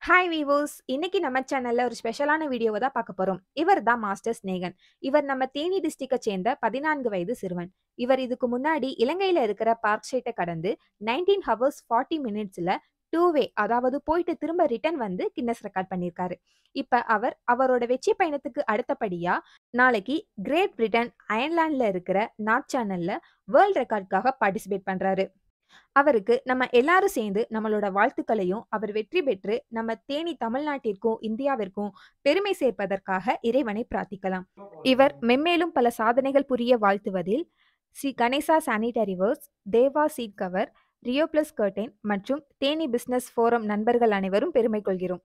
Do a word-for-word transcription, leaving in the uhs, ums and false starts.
Hi வீவோஸ்! இன்னைக்கு நம்ம சேனல்ல ஒரு ஸ்பெஷலான வீடியோவ தான் பார்க்க போறோம். இவர் தான் மாஸ்டர் ஸ்நேகன். இவர் நம்ம தேனி டிஸ்ட்ரிக்ட்ட சேர்ந்த பதினான்கு வயது சிறுவன். இவர் இதுக்கு முன்னாடி இலங்கையில இருக்கிற பார்க் ஸ்ட்ரீட்ட கடந்து பதினொன்று ஹவர்ஸ் நாற்பது மினிட்ஸ்ல டூ வே அதாவது போயிட்டு திரும்ப ரிட்டர்ன் வந்து கின்னஸ் ரெக்கார்ட் பண்ணியிருக்காரு. இப்ப அவர் அவரோட வெற்றி பயணத்துக்கு அடுத்தபடியா நாளைக்கு கிரேட் பிரிட்டன் அயர்லாந்துல இருக்கிற நார்த் சேனல்ல வேர்ல்ட் ரெக்கார்ட்காக பார்ட்டிசிபேட் பண்றாரு. அவருக்கு நம்ம எல்லாரும் சேர்ந்து நம்மளோட வாழ்த்துக்களையும், அவர் வெற்றி பெற்று நம்ம தேனி தமிழ்நாட்டிற்கும், இந்தியாவிற்கும் பெருமை சேர்ப்பதற்காக இறைவனை பிரார்த்திக்கலாம். இவர் மென்மேலும் பல சாதனைகள் புரிய வாழ்த்துவதில் Shri Ganesha sanitary works, Deva seat cover, Rio plus curtain மற்றும் தேனி பிசினஸ் ஃபோரம் நண்பர்கள் அனைவரும் பெருமை கொள்கிறோம்.